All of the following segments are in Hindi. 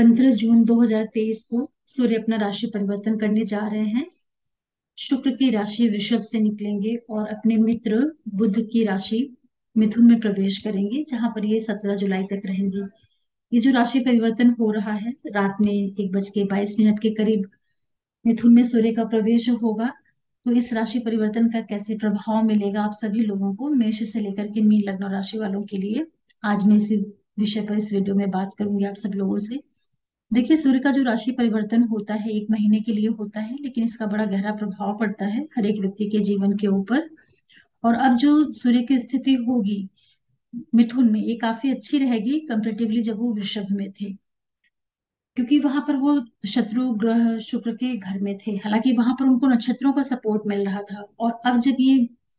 15 जून 2023 को सूर्य अपना राशि परिवर्तन करने जा रहे हैं। शुक्र की राशि वृषभ से निकलेंगे और अपने मित्र बुध की राशि मिथुन में प्रवेश करेंगे, जहां पर ये 17 जुलाई तक रहेंगे। ये जो राशि परिवर्तन हो रहा है, रात में 1:22 के करीब मिथुन में सूर्य का प्रवेश होगा। तो इस राशि परिवर्तन का कैसे प्रभाव मिलेगा आप सभी लोगों को, मेष से लेकर के मीन लग्न राशि वालों के लिए, आज मैं इसी विषय पर इस वीडियो में बात करूंगी आप सब लोगों से। देखिए, सूर्य का जो राशि परिवर्तन होता है 1 महीने के लिए होता है, लेकिन इसका बड़ा गहरा प्रभाव पड़ता है हर एक व्यक्ति के जीवन के ऊपर। और अब जो सूर्य की स्थिति होगी मिथुन में, ये काफी अच्छी रहेगी कंपेरेटिवली जब वो वृषभ में थे, क्योंकि वहां पर वो शत्रु ग्रह शुक्र के घर में थे। हालांकि वहां पर उनको नक्षत्रों का सपोर्ट मिल रहा था, और अब जब ये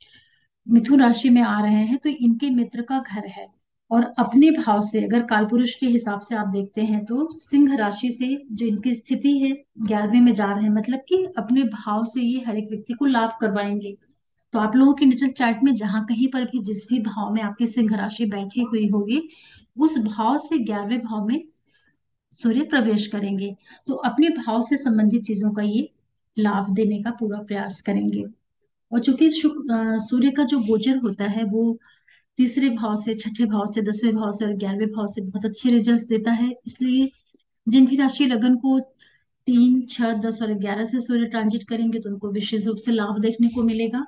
मिथुन राशि में आ रहे हैं तो इनके मित्र का घर है। और अपने भाव से अगर कालपुरुष के हिसाब से आप देखते हैं तो सिंह राशि से जो इनकी स्थिति है 11वें में जा रहे हैं, मतलब कि अपने भाव से ये हर एक व्यक्ति को लाभ करवाएंगे। तो आप लोगों की नेटल चार्ट में जहां कहीं पर भी जिस भी भाव में आपकी सिंह राशि बैठी हुई होगी, उस भाव से 11वें भाव में सूर्य प्रवेश करेंगे। तो अपने भाव से संबंधित चीजों का ये लाभ देने का पूरा प्रयास करेंगे। और चूंकि सूर्य का जो गोचर होता है वो तीसरे भाव से, छठे भाव से, 10वें भाव से और 11वें भाव से बहुत अच्छे रिजल्ट्स देता है। इसलिए जिन भी राशि लगन को 3, 6, 10 और 11 से सूर्य ट्रांजिट करेंगे तो उनको विशेष रूप से लाभ देखने को मिलेगा।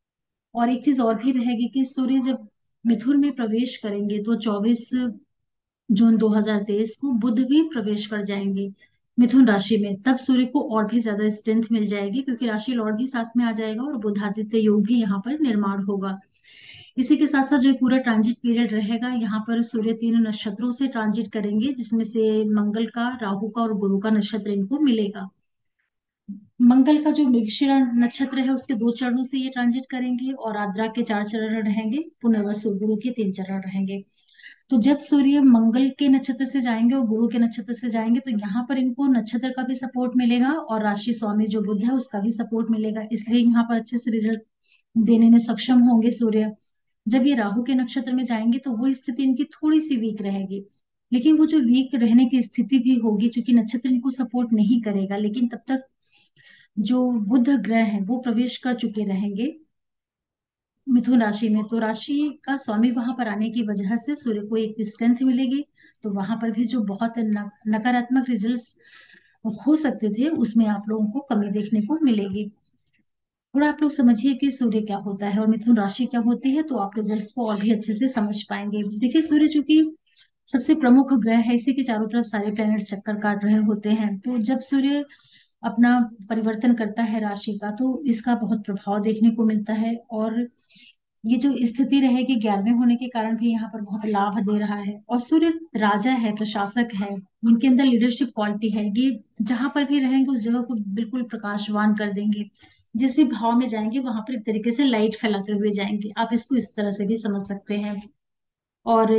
और एक चीज और भी रहेगी कि सूर्य जब मिथुन में प्रवेश करेंगे तो 24 जून 2023 को बुध भी प्रवेश कर जाएंगे मिथुन राशि में। तब सूर्य को और भी ज्यादा स्ट्रेंथ मिल जाएगी, क्योंकि राशि लॉर्ड भी साथ में आ जाएगा और बुधादित्य योग भी यहाँ पर निर्माण होगा। इसी के साथ साथ जो पूरा ट्रांजिट पीरियड रहेगा, यहाँ पर सूर्य 3 नक्षत्रों से ट्रांजिट करेंगे, जिसमें से मंगल का, राहु का और गुरु का नक्षत्र इनको मिलेगा। मंगल का जो मृगशिरा नक्षत्र है उसके 2 चरणों से ये ट्रांजिट करेंगे, और आद्रा के 4 चरण रहेंगे, पुनर्वसु गुरु के 3 चरण रहेंगे। तो जब सूर्य मंगल के नक्षत्र से जाएंगे और गुरु के नक्षत्र से जाएंगे तो यहाँ पर इनको नक्षत्र का भी सपोर्ट मिलेगा और राशि स्वामी जो बुध है उसका भी सपोर्ट मिलेगा, इसलिए यहाँ पर अच्छे से रिजल्ट देने में सक्षम होंगे सूर्य। जब ये राहु के नक्षत्र में जाएंगे तो वो स्थिति इनकी थोड़ी सी वीक रहेगी, लेकिन वो जो वीक रहने की स्थिति भी होगी क्योंकि नक्षत्र इनको सपोर्ट नहीं करेगा, लेकिन तब तक जो बुध ग्रह है वो प्रवेश कर चुके रहेंगे मिथुन राशि में। तो राशि का स्वामी वहां पर आने की वजह से सूर्य को एक स्ट्रेंथ मिलेगी। तो वहां पर भी जो बहुत नकारात्मक रिजल्ट्स हो सकते थे उसमें आप लोगों को कमी देखने को मिलेगी। थोड़ा आप लोग समझिए कि सूर्य क्या होता है और मिथुन राशि क्या होती है, तो आप रिजल्ट्स को और भी अच्छे से समझ पाएंगे। देखिए, सूर्य चूंकि सबसे प्रमुख ग्रह है, इसी के चारों तरफ सारे प्लैनेट चक्कर काट रहे होते हैं, तो जब सूर्य अपना परिवर्तन करता है राशि का तो इसका बहुत प्रभाव देखने को मिलता है। और ये जो स्थिति रहेगी 11वें होने के कारण भी यहाँ पर बहुत लाभ दे रहा है। और सूर्य राजा है, प्रशासक है, इनके अंदर लीडरशिप क्वालिटी है। ये जहां पर भी रहेंगे उस जगह को बिल्कुल प्रकाशवान कर देंगे। जिस भी भाव में जाएंगे वहां पर एक तरीके से लाइट फैलाते हुए जाएंगे, आप इसको इस तरह से भी समझ सकते हैं। और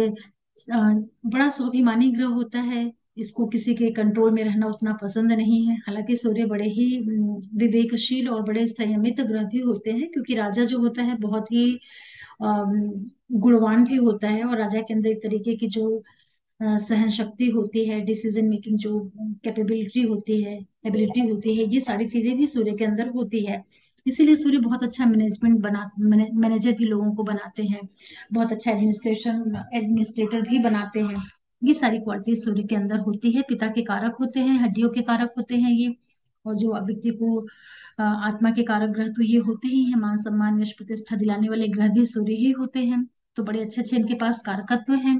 बड़ा स्वाभिमानी ग्रह होता है, इसको किसी के कंट्रोल में रहना उतना पसंद नहीं है। हालांकि सूर्य बड़े ही विवेकशील और बड़े संयमित ग्रह भी होते हैं, क्योंकि राजा जो होता है बहुत ही गुणवान भी होता है, और राजा के अंदर एक तरीके की जो सहन शक्ति होती है, डिसीजन मेकिंग जो कैपेबिलिटी होती है, एबिलिटी होती है, ये सारी चीजें भी सूर्य के अंदर होती है। इसीलिए सूर्य बहुत अच्छा मैनेजमेंट मैनेजर भी लोगों को बनाते हैं, बहुत अच्छा एडमिनिस्ट्रेटर भी बनाते हैं। ये सारी क्वालिटी सूर्य के अंदर होती है। पिता के कारक होते हैं, हड्डियों के कारक होते हैं ये। और जो व्यक्ति को आत्मा के कारक ग्रह तो ये होते ही हैं, मान सम्मान यश प्रतिष्ठा दिलाने वाले ग्रह भी सूर्य ही होते हैं। तो बड़े अच्छे अच्छे इनके पास कारकत्व हैं।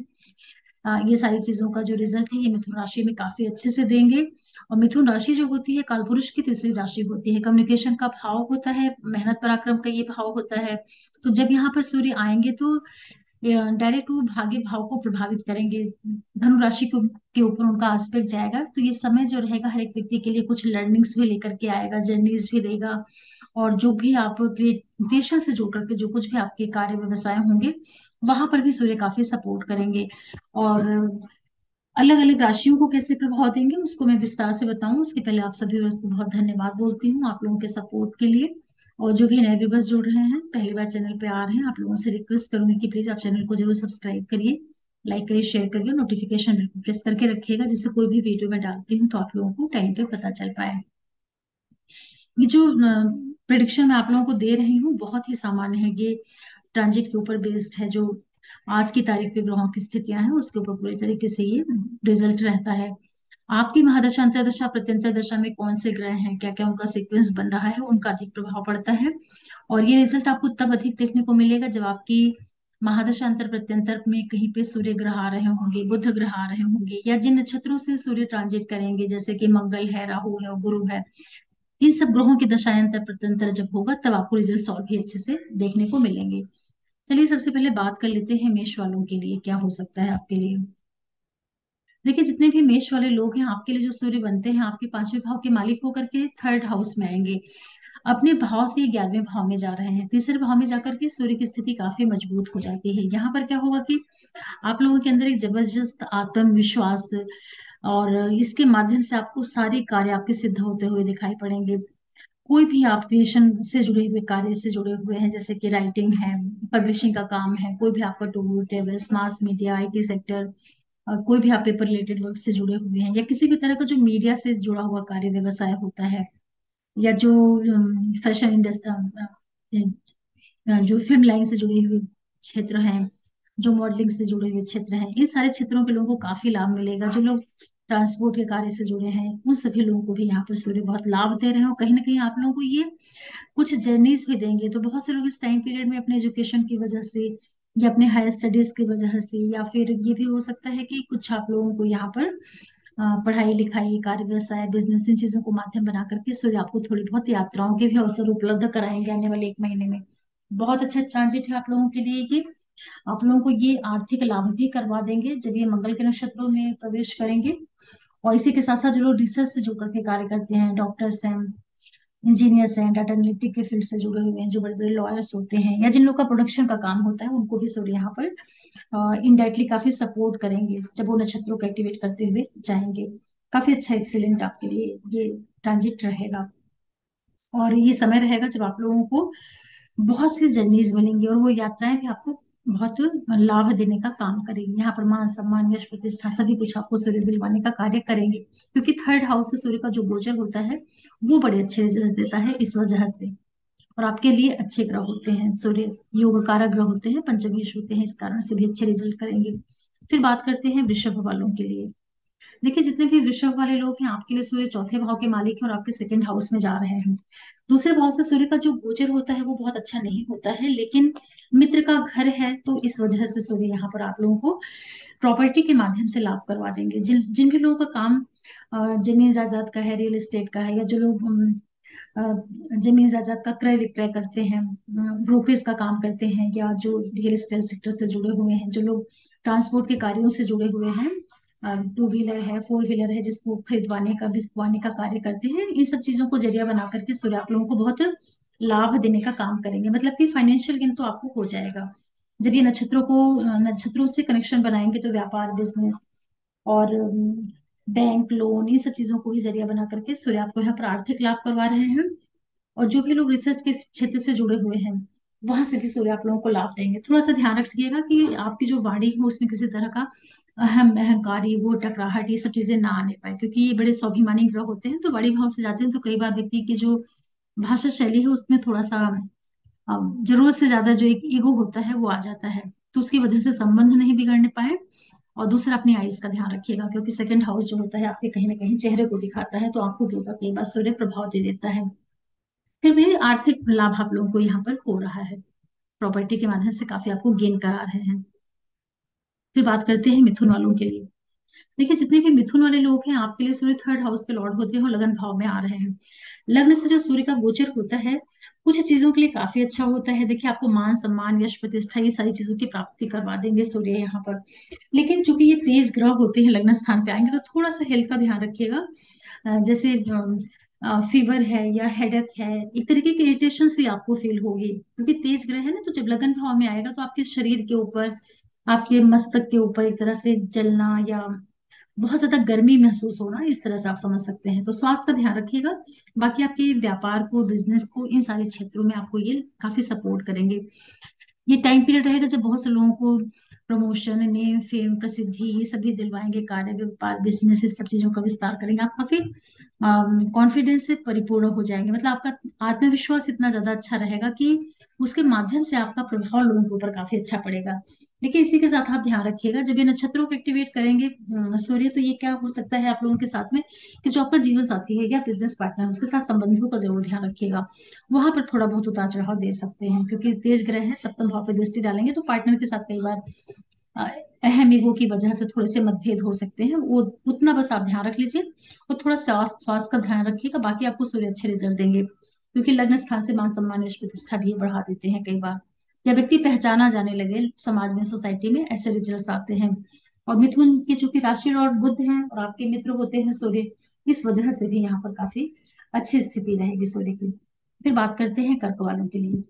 ये सारी चीजों का जो रिजल्ट है ये मिथुन राशि में काफी अच्छे से देंगे। और मिथुन राशि जो होती है कालपुरुष की तीसरी राशि होती है, कम्युनिकेशन का भाव होता है, मेहनत पराक्रम का ये भाव होता है। तो जब यहाँ पर सूर्य आएंगे तो डायरेक्ट वो भाग्य भाव को प्रभावित करेंगे, धनु राशि के ऊपर उनका एस्पेक्ट जाएगा। तो ये समय जो रहेगा हर एक व्यक्ति के लिए कुछ लर्निंग्स भी लेकर के आएगा, जर्नीज भी देगा। और जो भी आप क्रिएशन से जुड़ करके जो कुछ भी आपके कार्य व्यवसाय होंगे वहां पर भी सूर्य काफी सपोर्ट करेंगे। और अलग अलग राशियों को कैसे प्रभाव देंगे उसको मैं विस्तार से बताऊं, उसके पहले आप सभी को बहुत धन्यवाद बोलती हूँ आप लोगों के सपोर्ट के लिए। और जो भी नए व्यूवर्स जुड़ रहे हैं, पहली बार चैनल पे आ रहे हैं, आप लोगों से रिक्वेस्ट करूंगी कि प्लीज आप चैनल को जरूर सब्सक्राइब करिए। लाइक करिए, शेयर करिए, नोटिफिकेशन बिल्कुल प्रेस करके रखिएगा, जिससे कोई भी वीडियो मैं डालती हूँ तो आप लोगों को टाइम पे पता चल पाए। ये जो प्रिडिक्शन मैं आप लोगों को दे रही हूँ बहुत ही सामान्य है, ये ट्रांजिट के ऊपर बेस्ड है। जो आज की तारीख पे ग्रहों की स्थितियां हैं उसके ऊपर पूरी तरीके से ये रिजल्ट रहता है। आपकी महादशा, अंतर्दशा, प्रत्यंतर दशा में कौन से ग्रह हैं, क्या क्या उनका सीक्वेंस बन रहा है, उनका अधिक प्रभाव पड़ता है। और ये रिजल्ट आपको तब अधिक देखने को मिलेगा जब आपकी महादशा अंतर प्रत्यंतर में कहीं पे सूर्य ग्रह आ रहे होंगे, बुध ग्रह आ रहे होंगे, या जिन नक्षत्रों से सूर्य ट्रांजिट करेंगे, जैसे कि मंगल है, राहु है और गुरु है, इन सब ग्रहों की दशाएं प्रत्यंतर जब होगा तब आपको रिजल्ट और भी अच्छे से देखने को मिलेंगे। चलिए सबसे पहले बात कर लेते हैं मेष वालों के लिए क्या हो सकता है आपके लिए। देखिए, जितने भी मेष वाले लोग हैं आपके लिए जो सूर्य बनते हैं आपके पांचवें भाव के मालिक होकर के थर्ड हाउस में आएंगे। अपने भाव से 11वें भाव में जा रहे हैं। तीसरे भाव में जाकर के सूर्य की स्थिति काफी मजबूत हो जाती है। यहाँ पर क्या होगा कि आप लोगों के अंदर एक जबरदस्त आत्मविश्वास, और इसके माध्यम से आपको सारे कार्य आपके सिद्ध होते हुए दिखाई पड़ेंगे। कोई भी आप क्रिएशन से जुड़े हुए कार्य से जुड़े हुए हैं, जैसे कि राइटिंग है, पब्लिशिंग का काम है, कोई भी आपका tour travels, mass media, IT sector, कोई भी आप पेपर रिलेटेड वर्क से जुड़े हुए हैं, या किसी भी तरह का जो मीडिया से जुड़ा हुआ कार्य व्यवसाय होता है, या जो फैशन इंडस्ट्री, जो फिल्म लाइन से जुड़े हुए क्षेत्र हैं, जो मॉडलिंग से जुड़े हुए क्षेत्र हैं, इन सारे क्षेत्रों के लोगों को काफी लाभ मिलेगा। जो लोग ट्रांसपोर्ट के कार्य से जुड़े हैं उन सभी लोगों को भी यहाँ पर सूर्य बहुत लाभ दे रहे हैं, और कहीं ना कहीं आप लोगों को ये कुछ जर्नीज भी देंगे। तो बहुत से लोग इस टाइम पीरियड में अपने एजुकेशन की वजह से, या अपने हायर स्टडीज की वजह से, या फिर ये भी हो सकता है कि कुछ आप लोगों को यहाँ पर पढ़ाई लिखाई, कार्य व्यवसाय, बिजनेस, इन चीजों को माध्यम बना करके सूर्य आपको थोड़ी बहुत यात्राओं के भी अवसर उपलब्ध कराएंगे आने वाले 1 महीने में। बहुत अच्छा ट्रांजिट है आप लोगों के लिए ये। आप लोगों को ये आर्थिक लाभ भी करवा देंगे जब ये मंगल के नक्षत्रों में प्रवेश करेंगे। और इसी के साथ साथ जो लोग रिसर्च से जुड़ करके कार्य करते हैं, डॉक्टर्स हैं, इंजीनियर्स हैं, डाटा एनालिटिक के फील्ड से जुड़े हुए हैं, जो बड़े बड़े लॉयर्स होते हैं, या जिन लोग का प्रोडक्शन का काम होता है, उनको भी सूर्य यहाँ पर इनडायरेक्टली काफी सपोर्ट करेंगे जब वो नक्षत्रों को एक्टिवेट करते हुए जाएंगे। काफी अच्छा, एक्सीलेंट आपके लिए ये ट्रांजिट रहेगा। और ये समय रहेगा जब आप लोगों को बहुत सी जर्नीज मिलेंगी, और वो यात्राएं भी आपको बहुत लाभ देने का काम करेंगी। यहाँ पर मान सम्मान, यश, प्रतिष्ठा सभी कुछ आपको सूर्य दिलवाने का कार्य करेंगे, क्योंकि थर्ड हाउस से सूर्य का जो गोचर होता है वो बड़े अच्छे रिजल्ट देता है इस वजह से। और आपके लिए अच्छे ग्रह होते हैं सूर्य, योग कारक ग्रह होते हैं, पंचमेश होते हैं, इस कारण से भी अच्छे रिजल्ट करेंगे। फिर बात करते हैं वृषभ वालों के लिए। देखिए, जितने भी वृषभ वाले लोग हैं आपके लिए सूर्य चौथे भाव के मालिक है और आपके सेकंड हाउस में जा रहे हैं। दूसरे भाव से सूर्य का जो गोचर होता है वो बहुत अच्छा नहीं होता है, लेकिन मित्र का घर है तो इस वजह से सूर्य यहाँ पर आप लोगों को प्रॉपर्टी के माध्यम से लाभ करवा देंगे। जिन जिन भी लोगों का काम जमीन जायदाद का है, रियल एस्टेट का है, या जो लोग जमीन जायदाद का क्रय विक्रय करते हैं, ब्रोकरेज का काम करते हैं, या जो रियल एस्टेट सेक्टर से जुड़े हुए हैं, जो लोग ट्रांसपोर्ट के कार्यों से जुड़े हुए हैं, टू व्हीलर है, फोर व्हीलर है, जिसको खरीदवाने का बिकवाने का कार्य करते हैं, इन सब चीजों को जरिया बना करके सूर्य आप लोगों को बहुत लाभ देने का काम करेंगे। मतलब कि फाइनेंशियल गेन तो आपको हो जाएगा जब ये नक्षत्रों से कनेक्शन बनाएंगे, तो व्यापार, बिजनेस और बैंक लोन, इन सब चीजों को भी जरिया बना करके सूर्य आपको यहाँ पर आर्थिक लाभ करवा रहे हैं। और जो भी लोग रिसर्च के क्षेत्र से जुड़े हुए हैं वहां से भी सूर्य आप लोगों को लाभ देंगे। थोड़ा सा ध्यान रखिएगा कि आपकी जो वाणी हो उसमें किसी तरह का अहंकारी, वो टकराहट, ये सब चीजें ना आने पाए, क्योंकि ये बड़े स्वाभिमानी ग्रह होते हैं तो बड़ी भाव से जाते हैं, तो कई बार व्यक्ति की जो भाषा शैली है उसमें थोड़ा सा जरूरत से ज्यादा जो एक ईगो होता है वो आ जाता है, तो उसकी वजह से संबंध नहीं बिगड़ने पाए। और दूसरा, अपनी आइज का ध्यान रखिएगा, क्योंकि सेकंड हाउस जो होता है आपके कहीं ना कहीं चेहरे को दिखाता है, तो आंखों के ऊपर कई बार सूर्य प्रभाव दे देता है। फिर भी आर्थिक लाभ आप लोगों को यहाँ पर हो रहा है, प्रॉपर्टी के माध्यम से काफी आपको गेन करा रहे हैं। फिर बात करते हैं मिथुन वालों के लिए। देखिए, जितने भी मिथुन वाले लोग हैं आपके लिए सूर्य थर्ड हाउस के लॉर्ड होते हैं और लगन भाव में आ रहे हैं। लग्न से जो सूर्य का गोचर होता है कुछ चीजों के लिए काफी अच्छा होता है। देखिए, आपको मान सम्मान, यश, प्रतिष्ठा, ये सारी चीजों की प्राप्ति करवा देंगे सूर्य यहाँ पर। लेकिन चूंकि ये तेज ग्रह होते हैं, लग्न स्थान पे आएंगे तो थोड़ा सा हेल्थ का ध्यान रखिएगा। जैसे फीवर है या हेडेक है, एक तरीके की इरिटेशन सी आपको फील होगी, क्योंकि तेज ग्रह है ना, तो जब लगन भाव में आएगा तो आपके शरीर के ऊपर, आपके मस्तक के ऊपर एक तरह से जलना, या बहुत ज्यादा गर्मी महसूस होना, इस तरह से आप समझ सकते हैं। तो स्वास्थ्य का ध्यान रखिएगा। बाकी आपके व्यापार को, बिजनेस को, इन सारे क्षेत्रों में आपको ये काफी सपोर्ट करेंगे। ये टाइम पीरियड रहेगा जब बहुत से लोगों को प्रमोशन, नेम, फेम, प्रसिद्धि, ये सभी दिलवाएंगे। कार्य, व्यापार, बिजनेस, इस सब चीजों का विस्तार करेंगे। आप काफी कॉन्फिडेंस से परिपूर्ण हो जाएंगे। मतलब आपका आत्मविश्वास इतना ज्यादा अच्छा रहेगा कि उसके माध्यम से आपका प्रभाव लोगों के ऊपर काफी अच्छा पड़ेगा। देखिए, इसी के साथ आप ध्यान रखिएगा, जब ये नक्षत्रों को एक्टिवेट करेंगे सूर्य, तो ये क्या हो सकता है आप लोगों के साथ में, कि जो आपका जीवन साथी है या बिजनेस पार्टनर, उसके साथ संबंधों का जरूर ध्यान रखिएगा। वहां पर थोड़ा बहुत उतार चढ़ाव दे सकते हैं, क्योंकि तेज ग्रह है, सप्तम भाव पे दृष्टि डालेंगे, तो पार्टनर के साथ कई बार अ, अहम ईगो की वजह से थोड़े से मतभेद हो सकते हैं। वो उतना बस आप ध्यान रख लीजिए। और थोड़ा स्वास्थ्य का ध्यान रखिएगा। बाकी आपको सूर्य अच्छे रिजल्ट देंगे, क्योंकि लग्न स्थान से मान सम्मान यश प्रतिष्ठा भी बढ़ा देते हैं कई बार, या व्यक्ति पहचाना जाने लगे समाज में, सोसाइटी में, ऐसे रिजल्ट आते हैं। और मिथुन की चूंकि राशि लॉर्ड बुध है और आपके मित्र होते हैं सूर्य, इस वजह से भी यहाँ पर काफी अच्छी स्थिति रहेगी सूर्य की। फिर बात करते हैं कर्क वालों के लिए।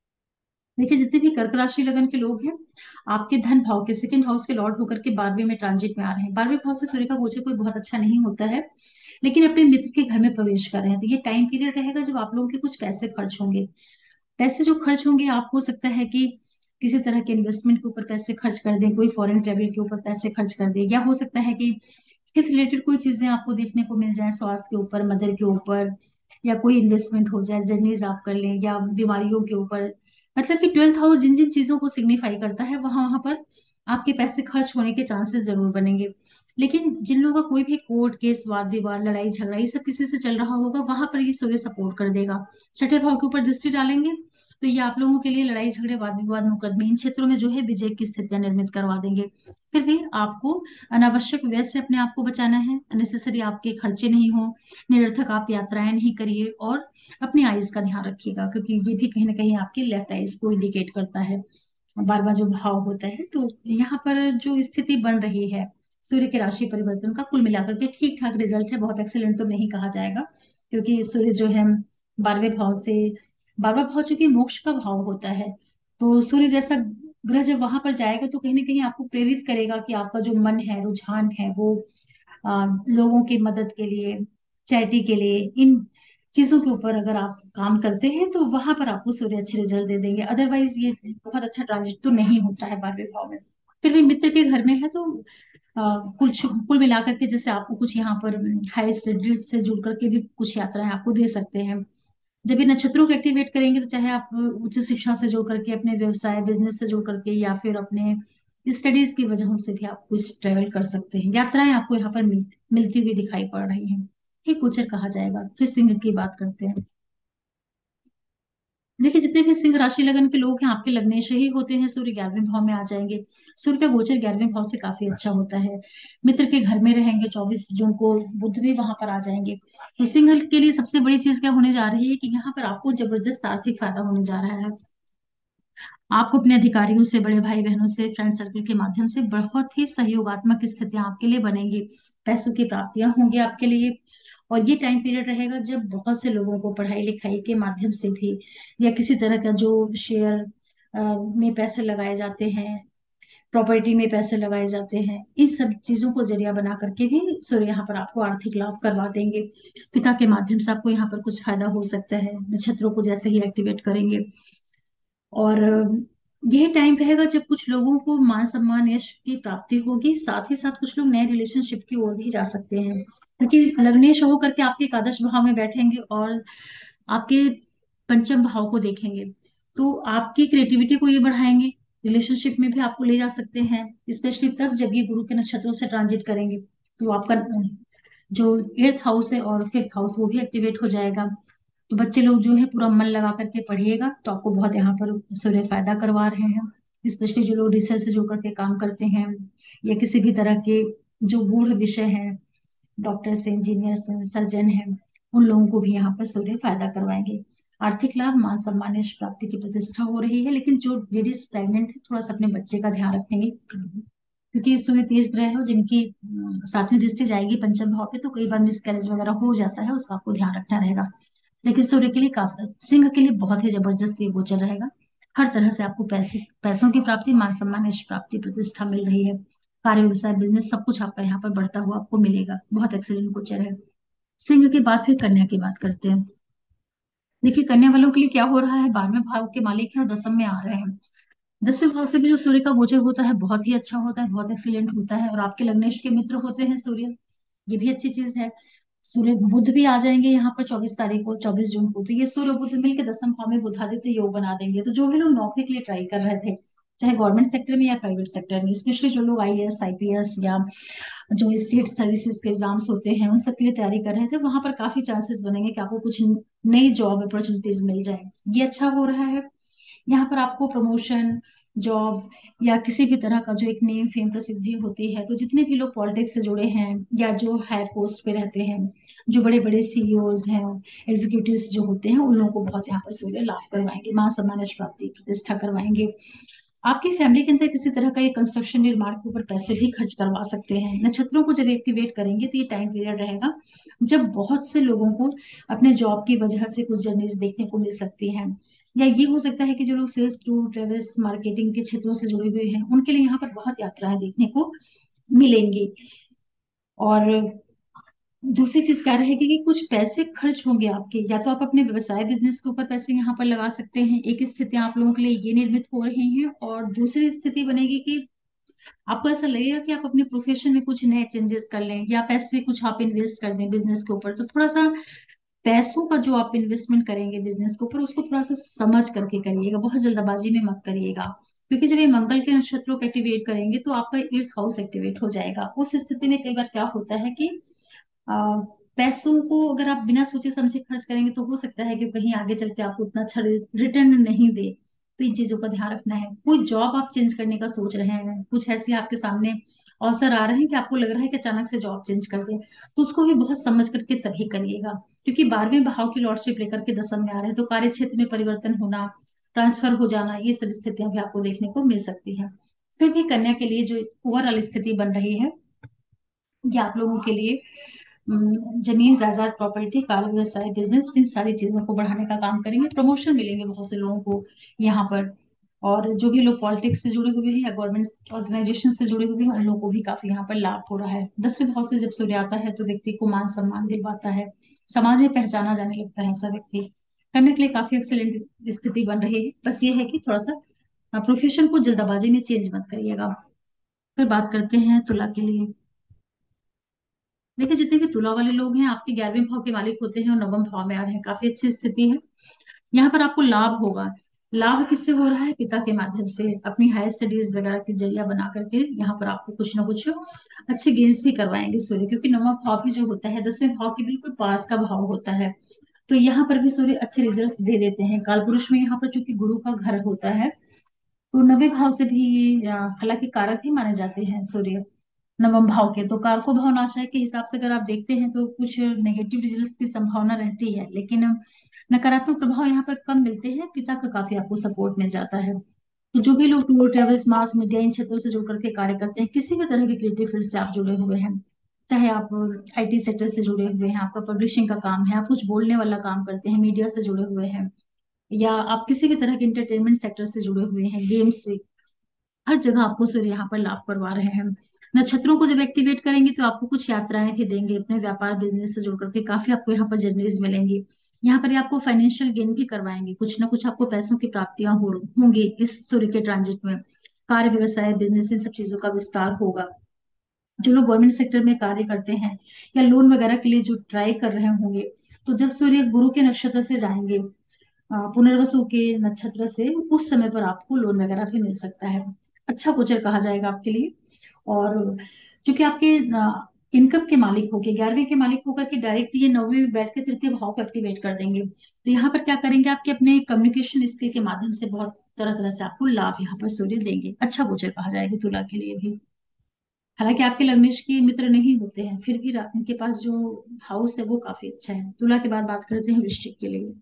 देखिए, जितने भी कर्क राशि लगन के लोग हैं, आपके धन भाव के सेकंड हाउस के लॉर्ड होकर के 12वें में ट्रांजिट में आ रहे हैं। 12वें भाव से सूर्य का गोचर कोई बहुत अच्छा नहीं होता है, लेकिन अपने मित्र के घर में प्रवेश कर रहे हैं, तो ये टाइम पीरियड रहेगा जब आप लोगों के कुछ पैसे खर्च होंगे। पैसे जो खर्च होंगे, आप हो सकता है कि किसी तरह के इन्वेस्टमेंट के ऊपर पैसे खर्च कर दें, कोई फॉरेन ट्रेवल के ऊपर पैसे खर्च कर दें, या हो सकता है कि हेल्थ रिलेटेड कोई चीजें आपको देखने को मिल जाए, स्वास्थ्य के ऊपर, मदर के ऊपर, या कोई इन्वेस्टमेंट हो जाए, जर्नीज आप कर लें, या बीमारियों के ऊपर। मतलब कि 12th हाउस जिन जिन चीजों को सिग्निफाई करता है, वहां वहां पर आपके पैसे खर्च होने के चांसेस जरूर बनेंगे। लेकिन जिन लोगों का कोई भी कोर्ट केस, वाद विवाद, लड़ाई झगड़ा, ये सब किसी से चल रहा होगा, वहां पर ये सूर्य सपोर्ट कर देगा। छठे भाव के ऊपर दृष्टि डालेंगे, तो ये आप लोगों के लिए लड़ाई झगड़े, वाद विवाद, मुकदमे, इन क्षेत्रों में जो है विजय की स्थितियां निर्मित करवा देंगे। फिर भी आपको अनावश्यक व्यय से अपने आप को बचाना है। अननेसेसरी आपके खर्चे नहीं हो, निरर्थक आप यात्राएं नहीं करिए, और अपनी आइज का ध्यान रखिएगा, क्योंकि ये भी कहीं ना कहीं आपकी लेफ्ट आइज को इंडिकेट करता है। बार बार जो भाव होता है, तो यहाँ पर जो स्थिति बन रही है सूर्य के राशि परिवर्तन का, कुल मिलाकर के ठीक ठाक रिजल्ट है। बहुत एक्सीलेंट तो नहीं कहा जाएगा, क्योंकि सूर्य जो है 12वें भाव से, 12वां भाव चूंकि मोक्ष का भाव होता है, तो सूर्य जैसा ग्रह जब वहां पर जाएगा, तो कहीं ना कहीं आपको प्रेरित करेगा कि आपका जो मन है, रुझान है, वो लोगों की मदद के लिए, चैरिटी के लिए, इन चीजों के ऊपर अगर आप काम करते हैं, तो वहां पर आपको सूर्य अच्छे रिजल्ट दे देंगे। अदरवाइज ये बहुत अच्छा ट्रांजिट तो नहीं होता है 12वें भाव में। फिर भी मित्र के घर में है, तो कुल मिलाकर के जैसे आपको कुछ यहाँ पर हाई स्टडीज से जुड़ करके भी कुछ यात्राएं आपको दे सकते हैं। जब ये नक्षत्रों को एक्टिवेट करेंगे, तो चाहे आप उच्च शिक्षा से जुड़ करके, अपने व्यवसाय बिजनेस से जुड़ करके, या फिर अपने स्टडीज की वजहों से भी आप कुछ ट्रेवल कर सकते हैं। यात्राएं आपको यहाँ पर मिलती हुई दिखाई पड़ रही हैं। ठीक गोचर कहा जाएगा। फिर सिंह की बात करते हैं। देखिए, जितने भी सिंह राशि लगन के लोग हैं, आपके लग्नेश ही होते हैं। सूर्य 11वें भाव में आ जाएंगे। सूर्य का गोचर 11वें भाव से काफी अच्छा होता है। मित्र के घर में रहेंगे 24 जून को, बुध भी वहां पर आ जाएंगे। तो सिंह के लिए सबसे बड़ी चीज क्या होने जा रही है, कि यहाँ पर आपको जबरदस्त आर्थिक फायदा होने जा रहा है। आपको अपने अधिकारियों से, बड़े भाई बहनों से, फ्रेंड सर्कल के माध्यम से बहुत ही सहयोगात्मक स्थितियां आपके लिए बनेंगी। पैसों की प्राप्तियां होंगी आपके लिए। और ये टाइम पीरियड रहेगा जब बहुत से लोगों को पढ़ाई लिखाई के माध्यम से भी, या किसी तरह का जो शेयर में पैसे लगाए जाते हैं, प्रॉपर्टी में पैसे लगाए जाते हैं, इन सब चीजों को जरिया बना करके भी सूर्य यहाँ पर आपको आर्थिक लाभ करवा देंगे। पिता के माध्यम से आपको यहाँ पर कुछ फायदा हो सकता है, नक्षत्रों को जैसे ही एक्टिवेट करेंगे। और यह टाइम रहेगा जब कुछ लोगों को मान सम्मान यश की प्राप्ति होगी। साथ ही साथ कुछ लोग नए रिलेशनशिप की ओर भी जा सकते हैं, क्योंकि लग्नेश हो करके आपके एकादश भाव में बैठेंगे और आपके पंचम भाव को देखेंगे, तो आपकी क्रिएटिविटी को ये बढ़ाएंगे। रिलेशनशिप में भी आपको ले जा सकते हैं, स्पेशली तब जब ये गुरु के नक्षत्रों से ट्रांजिट करेंगे, तो आपका जो 8th हाउस है और 5th हाउस, वो भी एक्टिवेट हो जाएगा। तो बच्चे लोग जो है पूरा मन लगा करके पढ़िएगा, तो आपको बहुत यहाँ पर सूर्य फायदा करवा रहे हैं। स्पेशली जो लोग रिसर्च से जुड़ करके काम करते हैं, या किसी भी तरह के जो गूढ़ विषय है, डॉक्टर्स, इंजीनियर्स, सर्जन हैं, उन लोगों को भी यहाँ पर सूर्य फायदा करवाएंगे। आर्थिक लाभ, मान सम्मान, यश प्राप्ति की प्रतिष्ठा हो रही है। लेकिन जो लेडीज प्रेग्नेंट है, थोड़ा सा अपने बच्चे का ध्यान रखेंगे, क्योंकि सूर्य तेज ग्रह है, जिनकी 7वीं दृष्टि जाएगी पंचम भाव पे, तो कई बार मिसकैरेज वगैरह हो जाता है, उसका आपको ध्यान रखना रहेगा। लेकिन सूर्य के लिए काफी, सिंह के लिए बहुत ही जबरदस्त ये गोचर रहेगा। हर तरह से आपको पैसों की प्राप्ति, मान सम्मान, यश प्राप्ति, प्रतिष्ठा मिल रही है। कार्य, व्यवसाय, बिजनेस, सब कुछ आपका यहाँ पर बढ़ता हुआ आपको मिलेगा। बहुत एक्सीलेंट गोचर है। सिंह के बाद फिर कन्या की बात करते हैं। देखिए, कन्या वालों के लिए क्या हो रहा है, 12वें भाव के मालिक है और 10वीं में आ रहे हैं। 10वें भाव से भी जो सूर्य का गोचर होता है बहुत ही अच्छा होता है, बहुत एक्सीलेंट होता है, और आपके लग्नेश के मित्र होते हैं सूर्य, ये भी अच्छी चीज है। सूर्य बुध भी आ जाएंगे यहाँ पर 24 तारीख को, 24 जून को, तो ये सूर्य बुध मिलकर 10वें भाव में बुधादित्य योग बना देंगे। तो जो भी लोग नौकरी के लिए ट्राई कर रहे थे, चाहे गवर्नमेंट सेक्टर में या प्राइवेट सेक्टर में, स्पेशली जो लोग आईएएस आईपीएस या जो स्टेट सर्विसेज के एग्जाम्स होते हैं उन सब के लिए तैयारी कर रहे थे, वहां पर काफी चांसेस बनेंगे कि आपको कुछ नई जॉब अपॉर्चुनिटीज मिल जाए। ये अच्छा हो रहा है। यहाँ पर आपको प्रमोशन, जॉब या किसी भी तरह का जो एक नेम फेम प्रसिद्धि होती है, तो जितने भी लोग पॉलिटिक्स से जुड़े हैं या जो हायर पोस्ट पे रहते हैं, जो बड़े बड़े सीईओज हैं, एग्जीक्यूटिव्स जो होते हैं, उन लोगों को बहुत यहाँ पर सूर्य लाभ करवाएंगे, मान सम्मान यश प्राप्ति प्रतिष्ठा करवाएंगे। आपकी फैमिली के अंदर किसी तरह का ये कंस्ट्रक्शन निर्माण के ऊपर पैसे भी खर्च करवा सकते हैं। नक्षत्रों को जब एक्टिवेट करेंगे तो ये टाइम पीरियड रहेगा जब बहुत से लोगों को अपने जॉब की वजह से कुछ जर्नीज देखने को मिल सकती हैं। या ये हो सकता है कि जो लोग सेल्स टूर ट्रेवल्स मार्केटिंग के क्षेत्रों से जुड़े हुए हैं, उनके लिए यहाँ पर बहुत यात्राएं देखने को मिलेंगी। और दूसरी चीज क्या रहेगी कि कुछ पैसे खर्च होंगे आपके, या तो आप अपने व्यवसाय बिजनेस के ऊपर पैसे यहाँ पर लगा सकते हैं, एक स्थिति आप लोगों के लिए ये निर्मित हो रही है। और दूसरी स्थिति बनेगी कि आपको ऐसा लगेगा कि आप अपने प्रोफेशन में कुछ नए चेंजेस कर लें, या पैसे कुछ आप इन्वेस्ट कर दें बिजनेस के ऊपर। तो थोड़ा सा पैसों का जो आप इन्वेस्टमेंट करेंगे बिजनेस के ऊपर, उसको थोड़ा सा समझ करके करिएगा, बहुत जल्दबाजी में मत करिएगा। क्योंकि जब ये मंगल के नक्षत्रों को एक्टिवेट करेंगे तो आपका 8th हाउस एक्टिवेट हो जाएगा। उस स्थिति में कई बार क्या होता है कि आ, पैसों को अगर आप बिना सोचे समझे खर्च करेंगे तो हो सकता है कि कहीं आगे चल के आपको उतना अच्छा रिटर्न नहीं दे। तो इन चीजों का ध्यान रखना है। कोई जॉब आप चेंज करने का सोच रहे हैं, कुछ ऐसे आपके सामने अवसर आ रहे हैं कि आपको लग रहा है कि अचानक से जॉब चेंज कर दे, तो उसको भी बहुत समझ करके तभी करिएगा। क्योंकि 12वें भाव की लॉर्डशिप लेकर के 10th में आ रहे हैं, तो कार्य क्षेत्र में परिवर्तन होना, ट्रांसफर हो जाना, ये सब स्थितियां भी आपको देखने को मिल सकती है। फिर भी कन्या के लिए जो ओवरऑल स्थिति बन रही है, ये आप लोगों के लिए जमीन जायदाद प्रॉपर्टी कार्य व्यवसाय बिजनेस, इन सारी चीजों को बढ़ाने का काम करेंगे। प्रमोशन मिलेंगे बहुत से लोगों को यहाँ पर। और जो भी लोग पॉलिटिक्स से जुड़े हुए हैं या गवर्नमेंट ऑर्गेनाइजेशन से जुड़े हुए हैं, उन लोगों को भी काफी यहाँ पर लाभ हो रहा है। 10वें भाव से जब सूर्य आता है तो व्यक्ति को मान सम्मान दिलवाता है, समाज में पहचाना जाने लगता है ऐसा व्यक्ति। करने के लिए काफी एक्सीलेंट स्थिति बन रही है। बस ये है कि थोड़ा सा प्रोफेशन को जल्दबाजी में चेंज मत करिएगा। फिर बात करते हैं तुला के लिए। देखिए, जितने भी तुला वाले लोग हैं, आपके 11वें भाव के मालिक होते हैं और 9वें भाव में आ रहे हैं, काफी अच्छी स्थिति है। यहाँ पर आपको लाभ होगा। लाभ किससे हो रहा है? पिता के माध्यम से, अपनी हायर स्टडीज वगैरह के जरिया बना करके यहाँ पर आपको कुछ ना कुछ अच्छे गेन्स भी करवाएंगे सूर्य। क्योंकि 9वां भाव भी जो होता है 10वें भाव के बिल्कुल पास का भाव होता है। तो यहाँ पर भी सूर्य अच्छे रिजल्ट्स दे देते हैं। कालपुरुष में यहाँ पर चूंकि गुरु का घर होता है, तो 9वें भाव से भी हालांकि कारक ही माने जाते हैं सूर्य 9वें भाव के, तो कारको भाव नाशाय के हिसाब से अगर आप देखते हैं तो कुछ नेगेटिव रिजल्ट्स की संभावना रहती है, लेकिन नकारात्मक प्रभाव यहाँ पर कम मिलते हैं। पिता का काफी आपको सपोर्ट मिल जाता है। तो जो भी लोग टूर ट्रेवल्स मास मीडिया इन क्षेत्रों से जुड़ करके कार्य करते हैं, किसी भी तरह के क्रिएटिव फील्ड से आप जुड़े हुए हैं, चाहे आप आईटी सेक्टर से जुड़े हुए हैं, आपका पब्लिशिंग का काम है, आप कुछ बोलने वाला काम करते हैं, मीडिया से जुड़े हुए हैं, या आप किसी भी तरह के इंटरटेनमेंट सेक्टर से जुड़े हुए हैं, गेम्स से, हर जगह आपको सूर्य यहाँ पर लाभ करवा रहे हैं। नक्षत्रों को जब एक्टिवेट करेंगे तो आपको कुछ यात्राएं भी देंगे, अपने व्यापार बिजनेस से जुड़ करके काफी आपको यहाँ पर जर्नीज मिलेंगी। यहाँ पर ये आपको फाइनेंशियल गेन भी करवाएंगे, कुछ ना कुछ आपको पैसों की प्राप्तियां होंगी इस सूर्य के ट्रांजिट में। कार्य व्यवसाय बिजनेस इन सब चीजों का विस्तार होगा। जो लोग गवर्नमेंट सेक्टर में कार्य करते हैं या लोन वगैरह के लिए जो ट्राई कर रहे होंगे, तो जब सूर्य गुरु के नक्षत्र से जाएंगे, पुनर्वसु के नक्षत्र से, उस समय पर आपको लोन वगैरह भी मिल सकता है। अच्छा गोचर कहा जाएगा आपके लिए। और चूंकि आपके इनकम के मालिक होके 11वें के मालिक होकर के डायरेक्ट ये 9वें में बैठ के 3य भाव को एक्टिवेट कर देंगे, तो यहाँ पर क्या करेंगे, आपके अपने कम्युनिकेशन स्किल के माध्यम से बहुत तरह तरह से आपको लाभ यहाँ पर सूर्य देंगे। अच्छा गोचर कहा जाएगा तुला के लिए भी। हालांकि आपके लग्नेश के मित्र नहीं होते हैं, फिर भी इनके पास जो हाउस है वो काफी अच्छा है। तुला के बाद बात करते हैं वृश्चिक के लिए।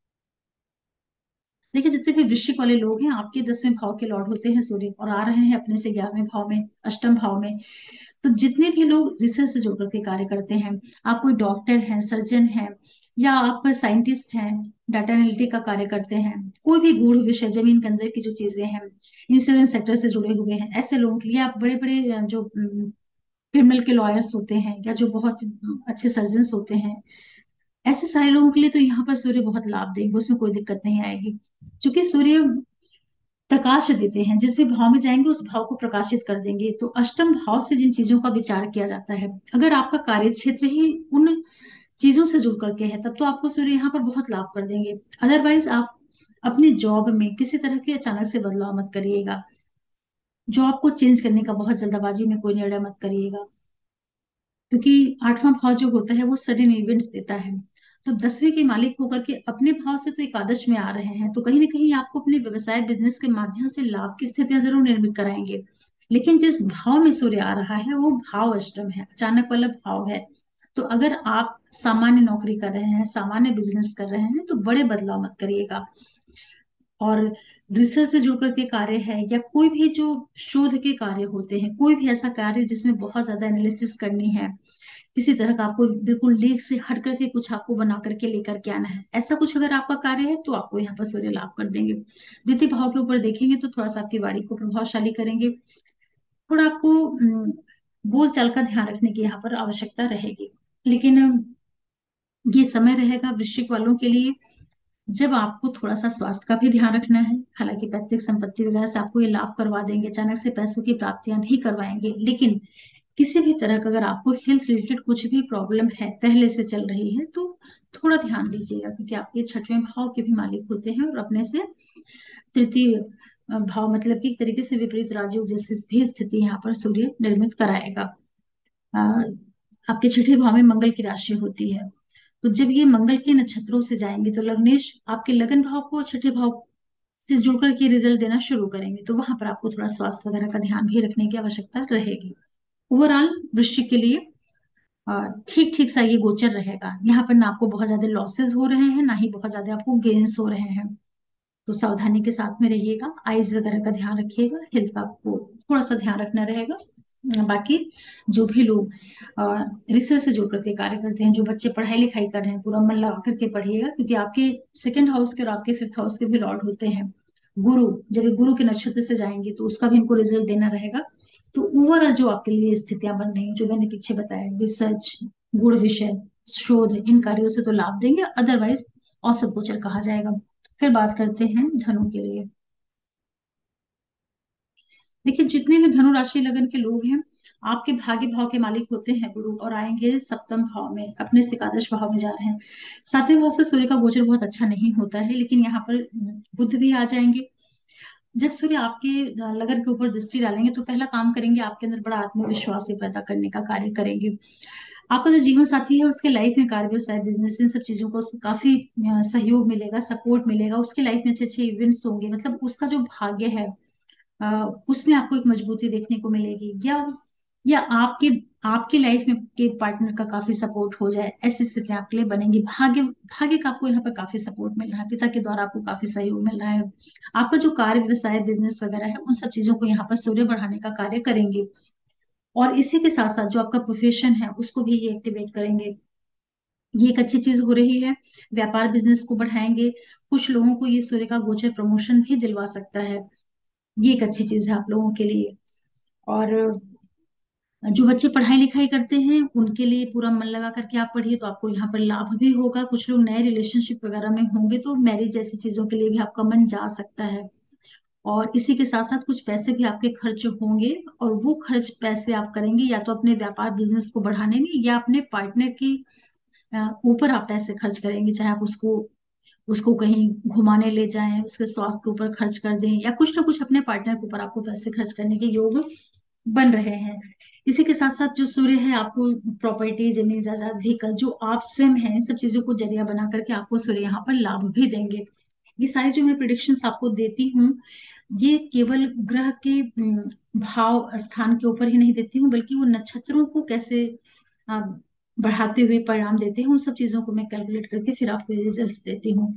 देखिए, जितने भी वृश्चिक वाले लोग हैं, आपके 10वें भाव के लॉर्ड होते हैं सूर्य, और आ रहे हैं अपने से 11वें भाव में, अष्टम भाव में। तो जितने भी लोग रिसर्च से जुड़ करके कार्य करते हैं, आप कोई डॉक्टर हैं, सर्जन हैं, या आप साइंटिस्ट हैं, डाटा एनालिटिक का कार्य करते हैं, कोई भी गूढ़ विषय जमीन के अंदर की जो चीजें हैं, इंश्योरेंस सेक्टर से जुड़े हुए हैं, ऐसे लोगों के लिए, आप बड़े बड़े जो क्रिमिनल के लॉयर्स होते हैं, या जो बहुत अच्छे सर्जन होते हैं, ऐसे सारे लोगों के लिए तो यहाँ पर सूर्य बहुत लाभ देंगे, उसमें कोई दिक्कत नहीं आएगी। क्योंकि सूर्य प्रकाश देते हैं, जिस भी भाव में जाएंगे उस भाव को प्रकाशित कर देंगे। तो अष्टम भाव से जिन चीजों का विचार किया जाता है, अगर आपका कार्य क्षेत्र ही उन चीजों से जुड़ करके है, तब तो आपको सूर्य यहाँ पर बहुत लाभ कर देंगे। अदरवाइज आप अपने जॉब में किसी तरह के अचानक से बदलाव मत करिएगा। जॉब को चेंज करने का बहुत जल्दबाजी में कोई निर्णय मत करिएगा, क्योंकि आठवां भाव जो होता है वो सडन इवेंट्स देता है। तो 10वें के मालिक होकर के अपने भाव से तो एकादश में आ रहे हैं, तो कहीं ना कहीं आपको अपने व्यवसाय बिजनेस के माध्यम से लाभ की स्थितियां जरूर निर्मित कराएंगे। लेकिन जिस भाव में सूर्य आ रहा है वो भाव अष्टम है, अचानक वाला भाव है। तो अगर आप सामान्य नौकरी कर रहे हैं, सामान्य बिजनेस कर रहे हैं, तो बड़े बदलाव मत करिएगा। और रिसर्च से जुड़ करके कार्य है, या कोई भी जो शोध के कार्य होते हैं, कोई भी ऐसा कार्य जिसमें बहुत ज्यादा एनालिसिस करनी है, किसी तरह का आपको बिल्कुल लेख से हट करके कुछ आपको बना करके लेकर के आना है, ऐसा कुछ अगर आपका कार्य है तो आपको यहाँ पर सूर्य लाभ कर देंगे। द्वितीय भाव के ऊपर देखेंगे तो थोड़ा सा आपकी वाणी को प्रभावशाली करेंगे। थोड़ा आपको बोल चाल का ध्यान रखने की यहाँ पर आवश्यकता रहेगी। लेकिन ये समय रहेगा वृश्चिक वालों के लिए जब आपको थोड़ा सा स्वास्थ्य का भी ध्यान रखना है। हालांकि पैतृक संपत्ति वगैरह से आपको ये लाभ करवा देंगे, अचानक से पैसों की प्राप्तियां भी करवाएंगे, लेकिन किसी भी तरह का अगर आपको हेल्थ रिलेटेड कुछ भी प्रॉब्लम है, पहले से चल रही है, तो थोड़ा ध्यान दीजिएगा, क्योंकि आप ये छठवें भाव के भी मालिक होते हैं और अपने से तृतीय भाव, मतलब कि एक तरीके से विपरीत राजयोग जैसी भी स्थिति यहाँ पर सूर्य निर्मित कराएगा। अ, आपके छठे भाव में मंगल की राशि होती है, तो जब ये मंगल के नक्षत्रों से जाएंगे तो लग्नेश आपके लगन भाव को छठे भाव से जुड़कर के रिजल्ट देना शुरू करेंगे, तो वहां पर आपको थोड़ा स्वास्थ्य वगैरह का ध्यान भी रखने की आवश्यकता रहेगी। ओवरऑल वृश्चिक के लिए ठीक ठीक सा ये गोचर रहेगा। यहाँ पर ना आपको बहुत ज्यादा लॉसेस हो रहे हैं, ना ही बहुत ज्यादा आपको गेन्स हो रहे हैं। तो सावधानी के साथ में रहिएगा, आइज वगैरह का ध्यान रखिएगा, हेल्थ का आपको थोड़ा सा ध्यान रखना रहेगा। बाकी जो भी लोग रिसर्च से जुड़ करके कार्य करते हैं, जो बच्चे पढ़ाई लिखाई कर रहे हैं, पूरा मन लगा करके पढ़िएगा, क्योंकि आपके सेकंड हाउस के और आपके फिफ्थ हाउस के भी लॉर्ड होते हैं गुरु। जब ये गुरु के नक्षत्र से जाएंगे तो उसका भी इनको रिजल्ट देना रहेगा। तो ओवरऑल जो आपके लिए स्थितियां बन रही हैं, जो मैंने पीछे बताया, रिसर्च, गुण विषय, शोध, इन कार्यों से तो लाभ देंगे, अदरवाइज औसत गोचर कहा जाएगा। फिर बात करते हैं धनु के लिए। देखिए, जितने भी धनु राशि लगन के लोग हैं, आपके भाग्य भाव के मालिक होते हैं गुरु, और आएंगे सप्तम भाव में, अपने से एकादश भाव में जा रहे हैं। सातवें भाव से सूर्य का गोचर बहुत अच्छा नहीं होता है, लेकिन यहाँ पर बुध भी आ जाएंगे। जब सूर्य आपके लगन के ऊपर दृष्टि डालेंगे तो पहला काम करेंगे, आपके अंदर बड़ा आत्मविश्वास से पैदा करने का कार्य करेंगे। आपका जो जीवन साथी है उसके लाइफ में कार्य व्यवसाय बिजनेस इन सब चीजों को उसको काफी सहयोग मिलेगा, सपोर्ट मिलेगा, उसके लाइफ में अच्छे अच्छे इवेंट्स होंगे, मतलब उसका जो भाग्य है उसमें आपको एक मजबूती देखने को मिलेगी। या आपके आपके लाइफ में के पार्टनर का काफी सपोर्ट हो जाए, ऐसी स्थिति आपके लिए बनेगी। भाग्य भाग्य का आपको यहाँ पर काफी सपोर्ट मिल रहा है, पिता के द्वारा आपको काफी सहयोग मिल रहा है। आपका जो कार्य व्यवसाय बिजनेस वगैरह है, उन सब चीजों को यहाँ पर सूर्य बढ़ाने का कार्य करेंगे। और इसी के साथ साथ जो आपका प्रोफेशन है उसको भी ये एक्टिवेट करेंगे। ये एक अच्छी चीज हो रही है। व्यापार बिजनेस को बढ़ाएंगे। कुछ लोगों को ये सूर्य का गोचर प्रमोशन भी दिलवा सकता है। ये एक अच्छी चीज है आप लोगों के लिए। और जो बच्चे पढ़ाई लिखाई करते हैं उनके लिए पूरा मन लगा करके आप पढ़िए, तो आपको यहाँ पर लाभ भी होगा। कुछ लोग नए रिलेशनशिप वगैरह में होंगे तो मैरिज जैसी चीजों के लिए भी आपका मन जा सकता है। और इसी के साथ साथ कुछ पैसे भी आपके खर्च होंगे, और वो खर्च पैसे आप करेंगे या तो अपने व्यापार बिजनेस को बढ़ाने में, या अपने पार्टनर की ऊपर आप पैसे खर्च करेंगे। चाहे आप उसको उसको कहीं घुमाने ले जाएं, उसके स्वास्थ्य के ऊपर खर्च कर दें, या कुछ ना कुछ अपने पार्टनर के ऊपर आपको पैसे खर्च करने के योग बन रहे हैं। इसी के साथ साथ जो सूर्य है आपको प्रॉपर्टी, जमीन जायदाद, व्हीकल, जो आप स्वयं हैं, इन सब चीजों को जरिया बना करके आपको सूर्य यहाँ पर लाभ भी देंगे। ये सारी जो मैं प्रिडिक्शंस आपको देती हूँ, ये केवल ग्रह के भाव स्थान के ऊपर ही नहीं देती हूँ, बल्कि वो नक्षत्रों को कैसे अ, बढ़ाते हुए परिणाम देते हैं, उन सब चीजों को मैं कैलकुलेट करके फिर आपको रिजल्ट देती हूँ।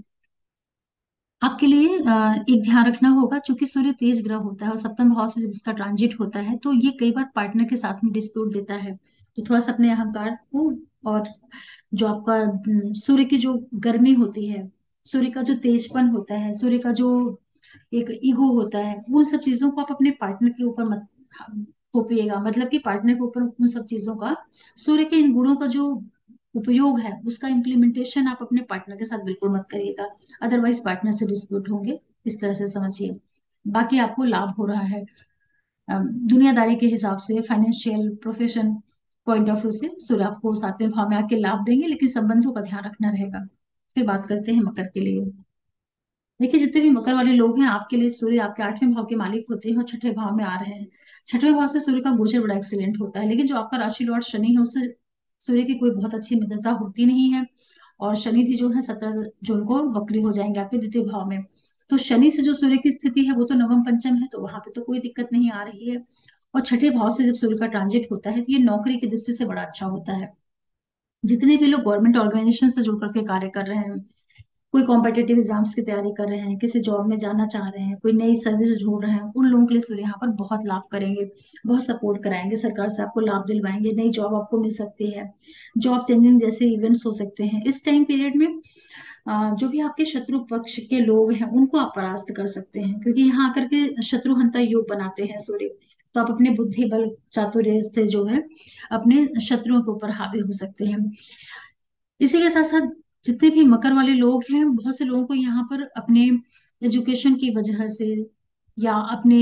आपके लिए एक ध्यान रखना होगा, चूंकि सूर्य तेज ग्रह होता है और सप्तम भाव से जब इसका ट्रांजिट होता है तो ये कई बार पार्टनर के साथ में डिस्प्यूट देता है। तो थोड़ा सा अपने अहंकार को, और जो आपका सूर्य की जो गर्मी होती है, सूर्य का जो तेजपन होता है, सूर्य का जो एक ईगो होता है, वो सब चीजों को आप अपने पार्टनर के ऊपर मत थोपिएगा। मतलब कि पार्टनर के ऊपर उन सब चीजों का, सूर्य के इन गुणों का जो उपयोग है उसका इम्प्लीमेंटेशन आप अपने पार्टनर के साथ बिल्कुल मत करिएगा, अदरवाइज पार्टनर से डिस्प्यूट होंगे। इस तरह से समझिए। बाकी आपको लाभ हो रहा है। दुनियादारी के हिसाब से, financial profession point of view से सूर्य आपको 7वें भाव में आके लाभ देंगे, लेकिन संबंधों का ध्यान रखना रहेगा। फिर बात करते हैं मकर के लिए। देखिए, जितने भी मकर वाले लोग हैं, आपके लिए सूर्य आपके 8वें भाव के मालिक होते हैं और 6ठे भाव में आ रहे हैं। 6ठे भाव से सूर्य का गोचर बड़ा एक्सीलेंट होता है, लेकिन जो आपका राशि लॉर्ड शनि है, उससे सूर्य की कोई बहुत अच्छी मित्रता होती नहीं है। और शनि भी जो है 17 जून को वक्री हो जाएंगे आपके 2. भाव में। तो शनि से जो सूर्य की स्थिति है वो तो नवम पंचम है, तो वहां पे तो कोई दिक्कत नहीं आ रही है। और 6ठे भाव से जब सूर्य का ट्रांजिट होता है, तो ये नौकरी की दृष्टि से बड़ा अच्छा होता है। जितने भी लोग गवर्नमेंट ऑर्गेनाइजेशन से जुड़ करके कार्य कर रहे हैं, कोई कॉम्पिटेटिव एग्जाम्स की तैयारी कर रहे हैं, किसी जॉब में जाना चाह रहे हैं, कोई नई सर्विस ढूंढ रहे हैं, उन लोगों के लिए सूर्य यहाँ पर बहुत लाभ करेंगे। बहुत सपोर्ट कराएंगे, सरकार से आपको लाभ दिलवाएंगे, नई जॉब आपको मिल सकती है, जॉब चेंजिंग जैसे इवेंट्स हो सकते हैं इस टाइम पीरियड में। जो भी आपके शत्रु पक्ष के लोग हैं उनको आप परास्त कर सकते हैं, क्योंकि यहाँ आकर के शत्रुहंता योग बनाते हैं सूर्य। तो आप अपने बुद्धि बल चातुर्य से जो है अपने शत्रुओं के ऊपर हावी हो सकते हैं। इसी के साथ साथ जितने भी मकर वाले लोग हैं, बहुत से लोगों को यहाँ पर अपने एजुकेशन की वजह से या अपने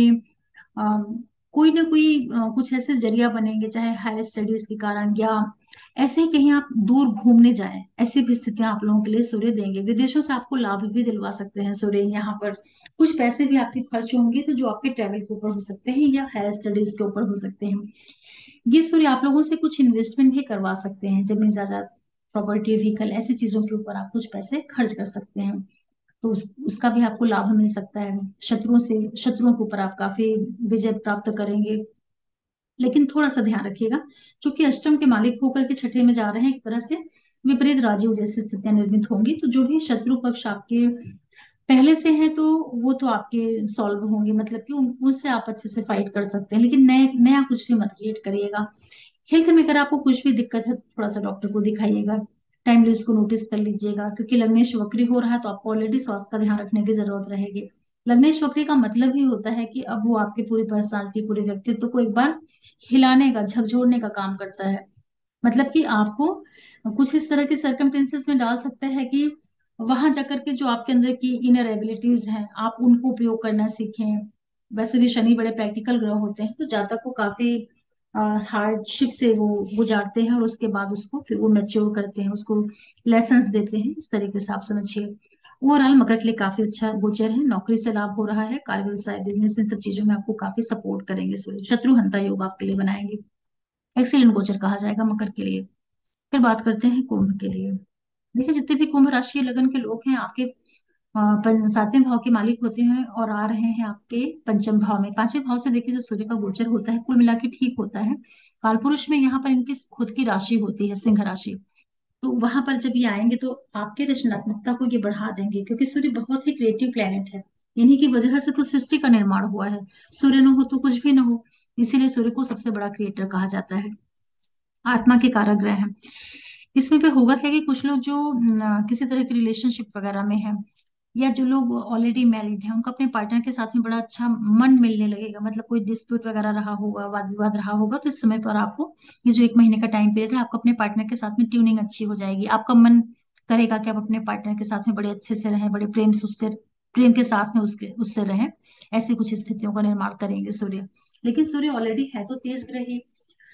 कोई ना कोई कुछ ऐसे जरिया बनेंगे, चाहे हायर स्टडीज के कारण या ऐसे ही कहीं आप दूर घूमने जाएं, ऐसी भी स्थितियां आप लोगों के लिए सूर्य देंगे। विदेशों से आपको लाभ भी दिलवा सकते हैं सूर्य यहाँ पर। कुछ पैसे भी आपके खर्च होंगे तो जो आपके ट्रैवल के ऊपर हो सकते हैं या हायर स्टडीज के ऊपर हो सकते हैं। ये सूर्य आप लोगों से कुछ इन्वेस्टमेंट भी करवा सकते हैं, जमीन जायदाद, प्रॉपर्टी, व्हीकल, ऐसी चीजों के ऊपर आप कुछ पैसे खर्च कर सकते हैं। तो उसका भी आपको लाभ मिल सकता है। शत्रुओं के ऊपर आप काफी विजय प्राप्त करेंगे। लेकिन थोड़ा सा ध्यान रखिएगा, क्योंकि अष्टम के मालिक होकर के 6ठे में जा रहे हैं, एक तरह से विपरीत राजयोग जैसी स्थितियां निर्मित होंगी। तो जो भी शत्रु पक्ष आपके पहले से हैं, तो वो तो आपके सॉल्व होंगे, मतलब कि उनसे आप अच्छे से फाइट कर सकते हैं। लेकिन नए नया कुछ भी मत क्रिएट करिएगा। हेल्थ में अगर आपको कुछ भी दिक्कत है, थोड़ा सा डॉक्टर को दिखाइएगा, टाइमली उसको नोटिस कर लीजिएगा, क्योंकि लग्नेश वक्री हो रहा है तो आपको ऑलरेडी स्वास्थ्य का ध्यान रखने की जरूरत रहेगी। लग्नेश वक्री का मतलब ही होता है कि अब वो आपकी पूरी पर्सनालिटी, पूरे व्यक्तित्व को एक बार हिलाने का, झकझोरने का काम करता है। मतलब कि आपको कुछ इस तरह के सर्कमटेंसेस में डाल सकता है कि वहां जाकर के जो आपके अंदर की इनर एबिलिटीज हैं, आप उनको उपयोग करना सीखें। वैसे भी शनि बड़े प्रैक्टिकल ग्रह होते हैं, तो जातक को काफी हार्डशिप से वो गुजारते हैं, और उसके बाद उसको फिर वो मैच्योर करते हैं, उसको लेसन्स देते हैं। इस तरीके से आप समझिए। ओवरऑल मकर के लिए काफी अच्छा गोचर है, नौकरी से लाभ हो रहा है, कार्य व्यवसाय बिजनेस इन सब चीजों में आपको काफी सपोर्ट करेंगे सूर्य। शत्रुहंता योग आपके लिए बनाएंगे। एक्सीलेंट गोचर कहा जाएगा मकर के लिए। फिर बात करते हैं कुंभ के लिए। देखिए, जितने भी कुंभ राशि लगन के लोग हैं, आपके 7वें भाव के मालिक होते हैं और आ रहे हैं आपके पंचम भाव में। 5वें भाव से देखिए जो सूर्य का गोचर होता है, कुल मिला के ठीक होता है। कालपुरुष में यहाँ पर इनकी खुद की राशि होती है, सिंह राशि। तो वहां पर जब ये आएंगे तो आपके रचनात्मकता को ये बढ़ा देंगे, क्योंकि सूर्य बहुत ही क्रिएटिव प्लेनेट है। इन्हीं की वजह से तो सृष्टि का निर्माण हुआ है। सूर्य न हो तो कुछ भी न हो। इसीलिए सूर्य को सबसे बड़ा क्रिएटर कहा जाता है, आत्मा के कारक ग्रह है। इसमें पे होगा क्या कि कुछ लोग जो किसी तरह की रिलेशनशिप वगैरह में है, या जो लोग ऑलरेडी मैरिड हैं, उनका अपने पार्टनर के साथ में बड़ा अच्छा मन मिलने लगेगा। मतलब कोई डिस्प्यूट वगैरह रहा होगा, वाद विवाद रहा होगा, तो इस समय पर आपको, ये जो 1 महीने का टाइम पीरियड है, आपको अपने पार्टनर के साथ में ट्यूनिंग अच्छी हो जाएगी। आपका मन करेगा कि आप अपने पार्टनर के साथ में बड़े अच्छे से रहें, बड़े प्रेम से उससे, प्रेम के साथ में उससे रहें। ऐसी कुछ स्थितियों का निर्माण करेंगे सूर्य। लेकिन सूर्य ऑलरेडी है तो तेज ग्रह ही।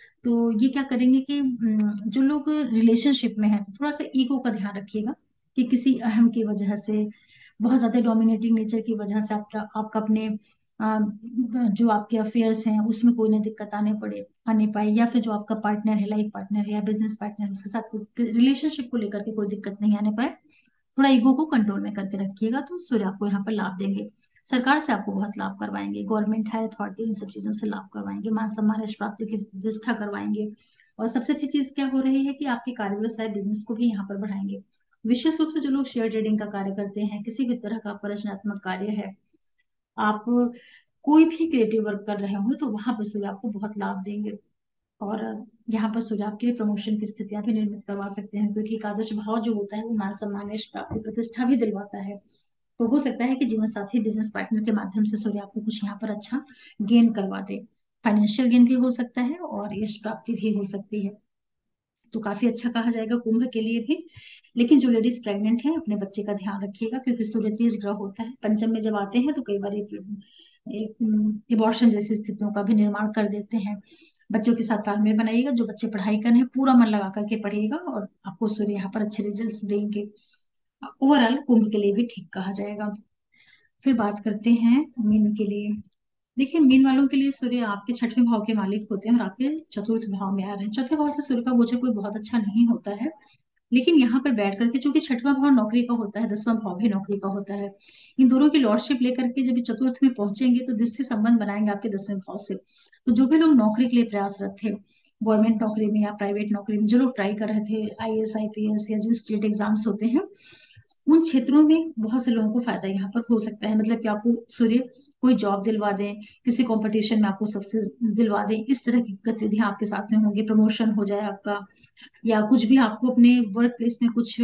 तो ये क्या करेंगे कि जो लोग रिलेशनशिप में हैं, तो थोड़ा सा ईगो का ध्यान रखिएगा, कि किसी अहम की वजह से, बहुत ज्यादा डोमिनेटिंग नेचर की वजह से आपका आपका अपने अ, जो आपके अफेयर्स हैं उसमें कोई ना दिक्कत आने पाए, या फिर जो आपका पार्टनर है, लाइफ पार्टनर है या बिजनेस पार्टनर है, उसके साथ रिलेशनशिप को लेकर के कोई दिक्कत नहीं आने पाए। थोड़ा ईगो को कंट्रोल में करके रखिएगा, तो सूर्य आपको यहाँ पर लाभ देंगे। सरकार से आपको बहुत लाभ करवाएंगे, गवर्नमेंट है, अथॉरिटी, इन सब चीजों से लाभ करवाएंगे, मान सम्मान यश प्राप्ति की प्रतिष्ठा करवाएंगे। और सबसे अच्छी चीज क्या हो रही है कि आपके कार्य व्यवसाय बिजनेस को भी यहाँ पर बढ़ाएंगे। विशेष रूप से जो लोग शेयर ट्रेडिंग का कार्य करते हैं, किसी भी तरह का आपका रचनात्मक कार्य है, आप कोई भी क्रिएटिव वर्क कर रहे हो, तो वहां पर सूर्य आपको बहुत लाभ देंगे। और यहाँ पर सूर्य आपके लिए प्रमोशन की स्थितियां भी निर्मित करवा सकते हैं, क्योंकि एकादश भाव जो होता है वो मान सम्मान यश प्राप्ति प्रतिष्ठा भी दिलवाता है। तो हो सकता है कि जीवन साथी, बिजनेस पार्टनर के माध्यम से सूर्य आपको कुछ यहाँ पर अच्छा गेन करवा दे। फाइनेंशियल गेन भी हो सकता है और यश प्राप्ति भी हो सकती है। तो काफी अच्छा कहा जाएगा कुंभ के लिए भी। लेकिन जो लेडीज प्रेग्नेंट है, अपने बच्चे का ध्यान रखिएगा, क्योंकि सूर्य तेज ग्रह होता है। पंचम में जब आते हैं तो कई बार एक एबॉर्शन जैसी स्थितियों का भी निर्माण कर देते हैं। बच्चों के साथ तालमेल बनाइएगा, जो बच्चे पढ़ाई कर रहे हैं पूरा मन लगा करके पढ़िएगा और आपको सूर्य यहाँ पर अच्छे रिजल्ट्स देंगे। ओवरऑल कुंभ के लिए भी ठीक कहा जाएगा। फिर बात करते हैं मीन के लिए। देखिए, मीन वालों के लिए सूर्य आपके छठवें भाव के मालिक होते हैं और आपके चतुर्थ भाव में आ रहे हैं। चौथे भाव से सूर्य का गोचर कोई बहुत अच्छा नहीं होता है, लेकिन यहाँ पर बैठ करके, चूंकि छठवां भाव नौकरी का होता है, 10वां भाव भी नौकरी का होता है, इन दोनों की लॉर्डशिप लेकर के जब ये चतुर्थ में पहुंचेंगे तो दृष्टि संबंध बनाएंगे आपके 10वें भाव से। तो जो भी लोग नौकरी के लिए प्रयासरत थे, गवर्नमेंट नौकरी में या प्राइवेट नौकरी में, जो लोग ट्राई कर रहे थे आईएएस आईपीएस या जो स्टेट एग्जाम्स होते हैं, उन क्षेत्रों में बहुत से लोगों को फायदा यहाँ पर हो सकता है। मतलब कि आपको सूर्य कोई जॉब दिलवा दें, किसी कंपटीशन में आपको सक्सेस दिलवा दें, इस तरह की गतिविधियां आपके साथ में होंगी, प्रमोशन हो जाए आपका, या कुछ भी आपको अपने वर्क प्लेस में कुछ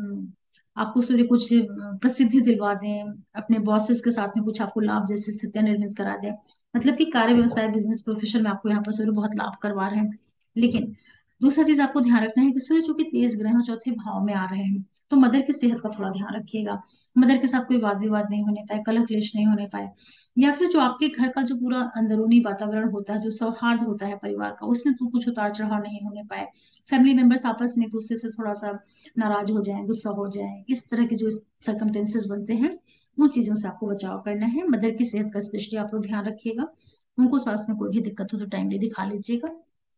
आपको सूर्य कुछ प्रसिद्धि दिलवा दें, अपने बॉसेस के साथ में कुछ आपको लाभ जैसी स्थितियां निर्मित करा दें। मतलब कि कार्य व्यवसाय बिजनेस प्रोफेशन में आपको यहाँ पर सूर्य बहुत लाभ करवा रहे हैं। लेकिन दूसरा चीज आपको ध्यान रखना है कि सूर्य चूंकि तेज ग्रह और चौथे भाव में आ रहे हैं, तो मदर की सेहत का थोड़ा ध्यान रखिएगा। मदर के साथ कोई वाद विवाद नहीं होने पाए, कलह क्लेश नहीं होने पाए, या फिर जो आपके घर का जो पूरा अंदरूनी वातावरण होता है, जो सौहार्द होता है परिवार का, उसमें तो कुछ उतार चढ़ाव नहीं होने पाए, फैमिली मेंबर्स आपस में एक दूसरे से थोड़ा सा नाराज हो जाए, गुस्सा हो जाए, इस तरह के जो सरकमटेंसेस बनते हैं, उन चीजों से आपको बचाव करना है। मदर की सेहत का स्पेशली आप लोग ध्यान रखिएगा। उनको स्वास्थ्य में कोई भी दिक्कत हो तो टाइमली दिखा लीजिएगा।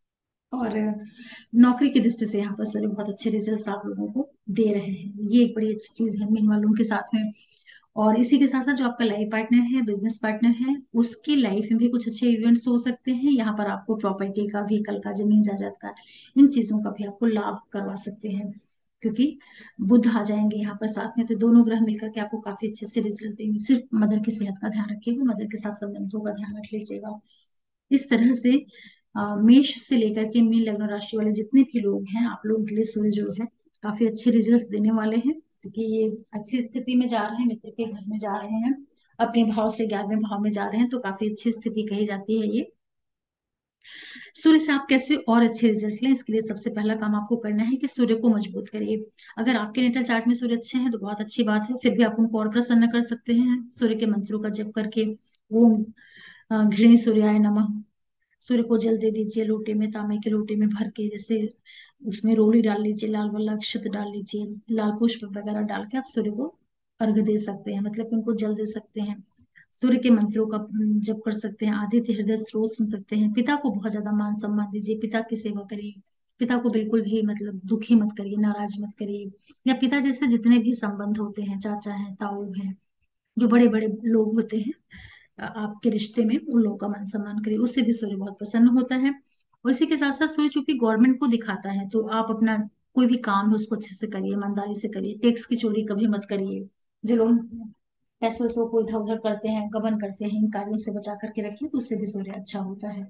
और नौकरी की दृष्टि से यहाँ पर सूर्य बहुत अच्छे रिजल्ट्स आप लोगों को दे रहे हैं, ये एक बड़ी अच्छी चीज है मीन वालों के साथ में। और इसी के साथ साथ जो आपका लाइफ पार्टनर है, बिजनेस पार्टनर है, उसकी लाइफ में भी कुछ अच्छे इवेंट्स हो सकते हैं। यहाँ पर आपको प्रॉपर्टी का, व्हीकल का, जमीन जायदाद का, इन चीजों का भी आपको लाभ करवा सकते हैं, क्योंकि बुध आ जाएंगे यहाँ पर साथ में, तो दोनों ग्रह मिलकर के आपको काफी अच्छे से रिजल्ट देंगे। सिर्फ मदर की सेहत का ध्यान रखिएगा, मदर के साथ संबंधों का ध्यान रख लीजिएगा। इस तरह से मेष से लेकर के मीन लग्न राशि वाले जितने भी लोग हैं, आप लोगों के लिए सूर्य जो है काफी अच्छे रिजल्ट देने वाले हैं, क्योंकि ये अच्छी स्थिति में जा रहे हैं, मित्र के घर में जा रहे हैं, अपने भाव से 11वें भाव में जा रहे हैं, तो काफी अच्छी स्थिति कही जाती है ये। सूर्य से आप कैसे और अच्छे रिजल्ट लें, इसके लिए सबसे पहला काम आपको करना है कि सूर्य को मजबूत करिए। अगर आपके नेटल चार्ट में सूर्य अच्छे हैं तो बहुत अच्छी बात है, फिर भी आप उनको और प्रसन्न कर सकते हैं सूर्य के मंत्रों का जप करके। ओम घृणी सूर्याय नमः। सूर्य को जल दे दीजिए लोटे में, तांबे के लोटे में भर के, जैसे उसमें रोली डाल लीजिए, लाल वाला अक्षत डाल लीजिए, लाल पुष्प वगैरह डाल के आप सूर्य को अर्घ दे सकते हैं, मतलब कि उनको जल दे सकते हैं। सूर्य के मंत्रों का जप कर सकते हैं, आदित्य हृदय स्रोत सुन सकते हैं। पिता को बहुत ज्यादा मान सम्मान दीजिए, पिता की सेवा करिए। पिता को बिल्कुल भी मतलब दुखी मत करिए, नाराज मत करिए। या पिता जैसे जितने भी संबंध होते हैं, चाचा हैं, ताऊ हैं, जो बड़े बड़े लोग होते हैं आपके रिश्ते में, उन लोगों का मान सम्मान करिए, उससे भी सूर्य बहुत प्रसन्न होता है। और इसी के साथ साथ सूर्य चूंकि गवर्नमेंट को दिखाता है, तो आप अपना कोई भी काम है उसको अच्छे से करिए, ईमानदारी से करिए, टैक्स की चोरी कभी मत करिए। जो लोग पैसों वैसों को इधर उधर करते हैं, गबन करते हैं, इन कार्यों से बचा करके रखिए, तो उससे भी सूर्य अच्छा होता है।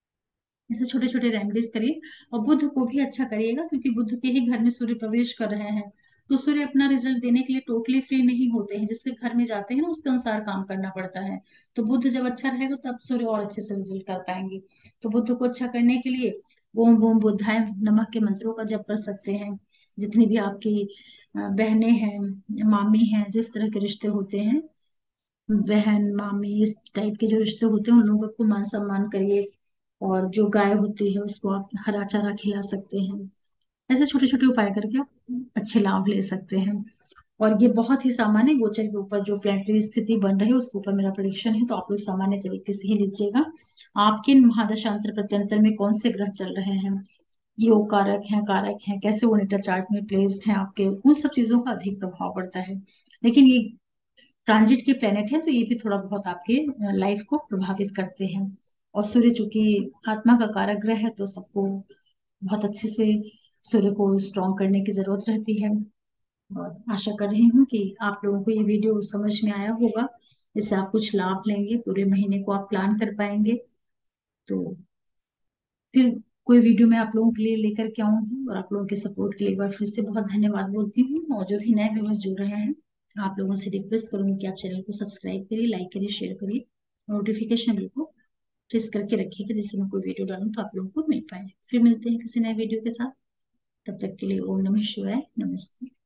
ऐसे छोटे छोटे रेमेडीज करिए। और बुध को भी अच्छा करिएगा, क्योंकि बुध के ही घर में सूर्य प्रवेश कर रहे हैं, तो सूर्य अपना रिजल्ट देने के लिए टोटली फ्री नहीं होते हैं, जिसके घर में जाते हैं ना उसके अनुसार काम करना पड़ता है। तो बुध जब अच्छा रहेगा तब सूर्य और अच्छे से रिजल्ट कर पाएंगे। तो बुध को अच्छा करने के लिए ओम ओम बुद्धाय नमः के मंत्रों का जप कर सकते हैं। जितनी भी आपकी बहनें हैं, मामी हैं, जिस तरह के रिश्ते होते हैं, बहन मामी इस टाइप के जो रिश्ते होते हैं, उन लोगों को मान सम्मान करिए। और जो गाय होती है उसको आप हरा चारा खिला सकते हैं। ऐसे छोटे छोटे उपाय करके आप अच्छे लाभ ले सकते हैं। और ये बहुत ही सामान्य गोचर के ऊपर जो प्लेनेटरी स्थिति बन रही है उसके ऊपर मेरा प्रेडिक्शन है, तो आप लोग सामान्य तरीके से ही लीजिएगा। आपके महादशांतर प्रत्यंतर में कौन से ग्रह चल रहे हैं, योग कारक हैं, कैसे वो नेटल चार्ट में प्लेस्ड हैं आपके, उन सब चीजों का अधिक प्रभाव पड़ता है। लेकिन ये ट्रांजिट के प्लेनेट है, तो ये भी थोड़ा बहुत आपके लाइफ को प्रभावित करते हैं। और सूर्य चूंकि आत्मा का कारक ग्रह है, तो सबको बहुत अच्छे से सूर्य को स्ट्रॉन्ग करने की जरूरत रहती है। और आशा कर रही हूँ कि आप लोगों को ये वीडियो समझ में आया होगा, इससे आप कुछ लाभ लेंगे, पूरे महीने को आप प्लान कर पाएंगे। तो फिर कोई वीडियो मैं आप लोगों के लिए लेकर के आऊंगी, और आप लोगों के सपोर्ट के लिए एक बार फिर से बहुत धन्यवाद बोलती हूँ। और जो भी नए व्यूअर्स जुड़ रहे हैं, आप लोगों से रिक्वेस्ट करूंगी कि आप चैनल को सब्सक्राइब करिए, लाइक करिए, शेयर करिए, नोटिफिकेशन बिल को प्रेस करके रखिएगा, जिससे मैं कोई वीडियो डालूं तो आप लोगों को मिल पाए। फिर मिलते हैं किसी नए वीडियो के साथ, तब तक के लिए ओम नमः शिवाय, नमस्ते।